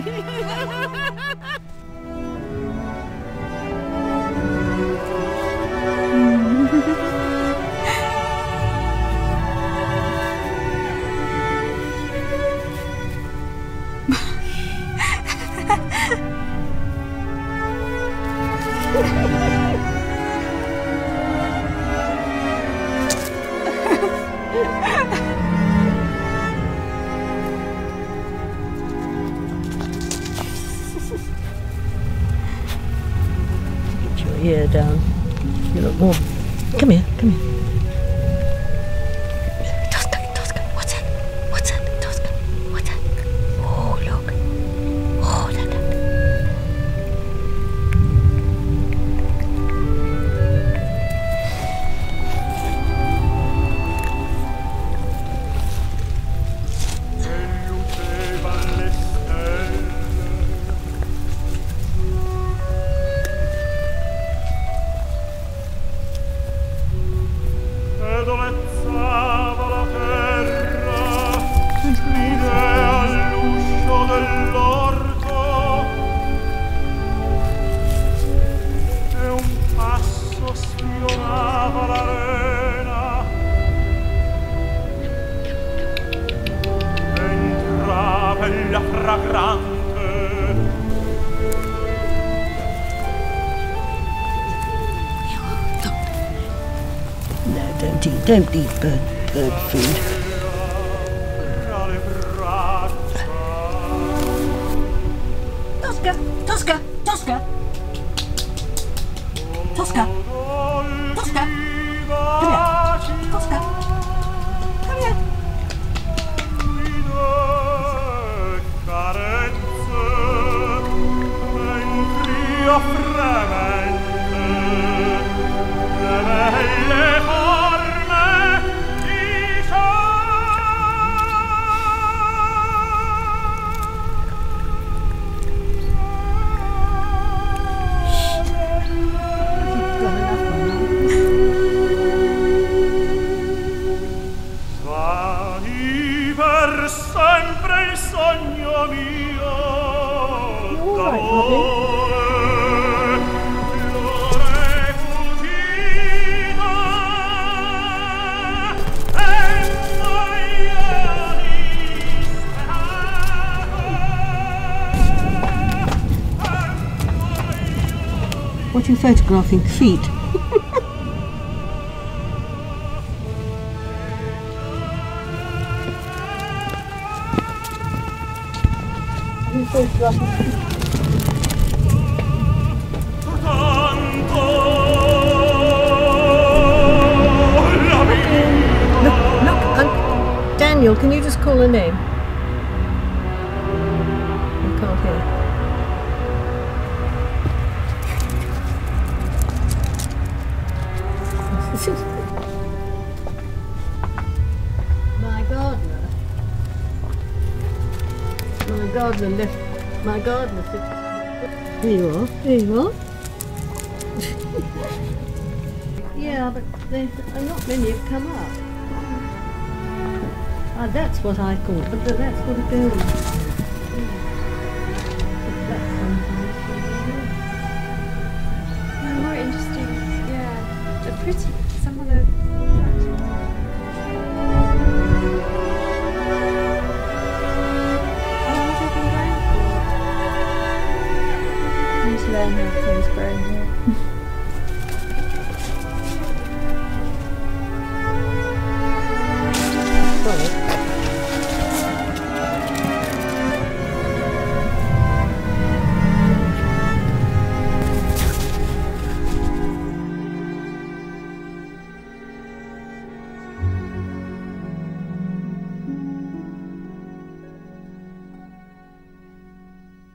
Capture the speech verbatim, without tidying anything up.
Get your ear down. You look more. Come here, come here. Tosca, Tosca, what's that? What's that? Tosca, what's that? Oh, look. Oh, look. Dolezzava la terra, vide all'uscio dell'orto e un passo spionava l'arena. Entrava ella fragrante. No, don't eat, don't eat bird, bird food. Tosca, Tosca, Tosca, Tosca, Tosca, come here, Tosca, come here. Sempre il sogno mio d'amore, l'ore fuggita e maiali sperato. What are you photographing? Feet? Look, look, um, Daniel, can you just call her name? I can't hear. My gardener. My gardener left. My gardener said, here you are, here you are. Yeah, but there's not many have come up. Ah, that's what I thought, but that's what it goes. That's Yeah, more interesting. Yeah, they're pretty. Some of the. How long have they been going for? I need to learn how things grow here.